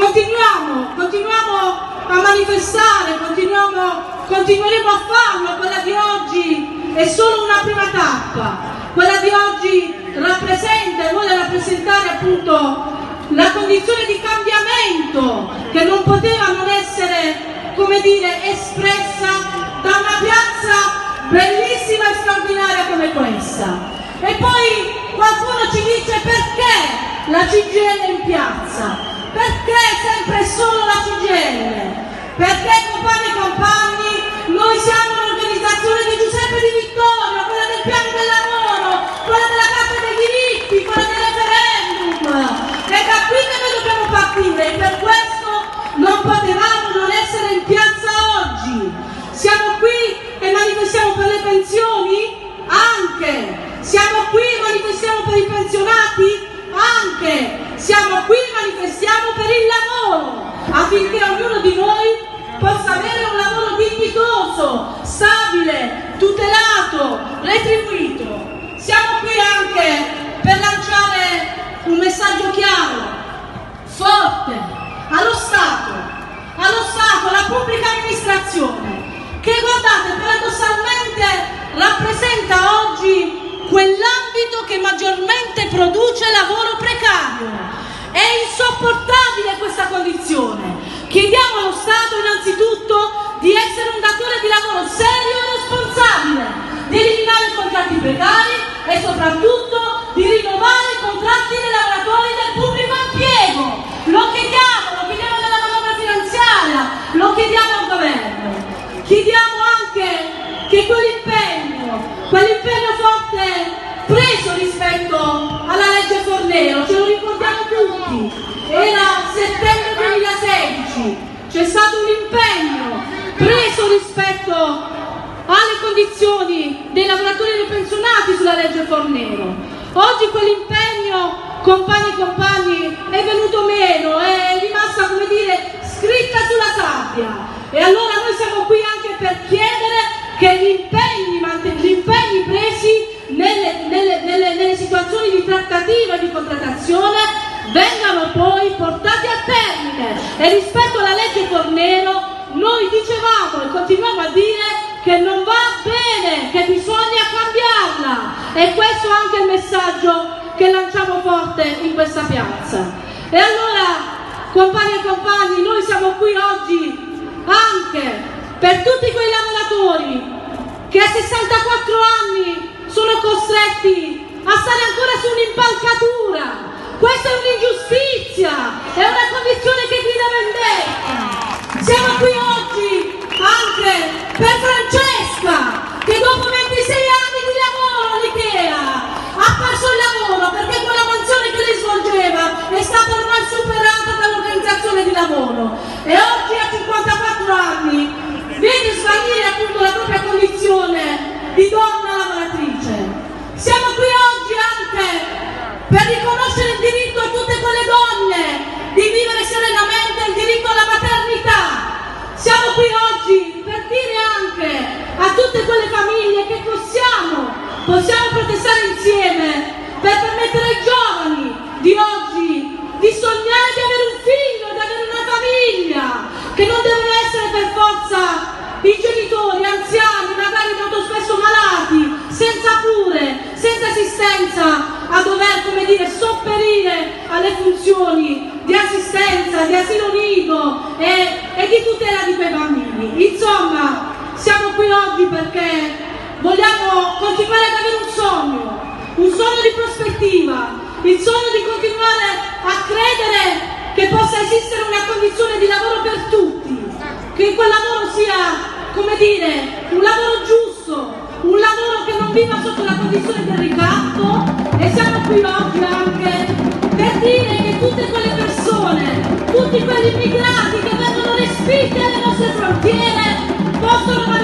continuiamo a manifestare, continueremo a farlo. Quella di oggi è solo una prima tappa, quella di oggi rappresenta e vuole rappresentare appunto la condizione di cambiamento che non poteva non essere, come dire, espressa da una piazza bellissima e straordinaria come questa. E poi qualcuno ci dice: perché la CGIL in piazza? Perché sempre solo la CGIL? Perché, compagni e compagni, noi siamo un'organizzazione di Giuseppe Di Vittorio, quella del piano del lavoro, quella della Carta dei diritti, quella del referendum. È da qui che noi dobbiamo partire e per questo non potevamo non essere in piazza oggi. Siamo qui e manifestiamo per le pensioni? Anche. Siamo qui e manifestiamo per i pensionati? Anche. Siamo qui e manifestiamo per il lavoro, affinché ognuno di noi possa avere un lavoro dignitoso, stabile, tutelato, retribuito. Siamo qui anche per lanciare un messaggio chiaro, forte, allo Stato, alla pubblica amministrazione, che guardate paradossalmente rappresenta oggi quell'ambito che maggiormente produce lavoro precario. È insopportabile questa condizione. Chiediamo allo Stato innanzitutto di essere un datore di lavoro serio e responsabile, di eliminare i contratti precari e soprattutto di rinnovare i contratti dei lavoratori del pubblico impiego. Lo chiediamo nella manovra finanziaria, lo chiediamo al governo. Chiediamo anche che quell'impegno forte preso rispetto alla legge Fornero, ce lo ricordiamo tutti, era settembre 2016, c'è stato un impegno preso rispetto alle condizioni dei lavoratori e dei pensionati sulla legge Fornero. Oggi quell'impegno, compagni e compagni, è venuto meno, è rimasta, come dire, scritta sulla sabbia. E allora noi siamo qui anche per chiedere che gli impegni presi nelle situazioni di trattativa e di contrattazione vengano poi portati a termine. E rispetto alla legge Fornero noi dicevamo e continuiamo a dire che non va bene, che bisogna cambiarla, e questo è anche il messaggio che lanciamo forte in questa piazza. E allora, compagni e compagni, noi siamo qui oggi anche per tutti quei lavoratori che a 64 anni sono costretti a stare ancora su un'impalcatura. Questa è un'ingiustizia, è una condizione che grida vendetta. Siamo qui oggi anche per Francesca, che dopo 26 anni di lavoro all'Ikea ha perso il lavoro perché quella mansione che lei svolgeva è stata ormai superata dall'organizzazione di lavoro, e oggi a 54 anni vede svanire appunto la propria condizione di donna lavoratrice. Siamo qui oggi anche per riconoscere il diritto a tutte quelle donne di vivere serenamente il diritto alla maternità. Siamo qui oggi per dire anche a tutte quelle famiglie che possiamo protestare insieme per permettere ai giovani di oggi di sognare di avere un figlio, di avere una famiglia, che non devono essere per forza i genitori anziani, magari molto spesso malati, senza cure, senza assistenza, a dover, come dire, sopperire alle funzioni di assistenza, di asilo nido e di tutela di quei bambini. Insomma, siamo qui oggi perché vogliamo continuare ad avere un sogno di prospettiva, il sogno di continuare a credere che possa esistere una condizione di lavoro per tutti, che quel lavoro sia, come dire, un lavoro giusto, un lavoro che non viva sotto la condizione del ricatto. E siamo qui oggi anche per dire che tutte quelle persone, tutti quegli immigrati che vengono respinti alle nostre frontiere possono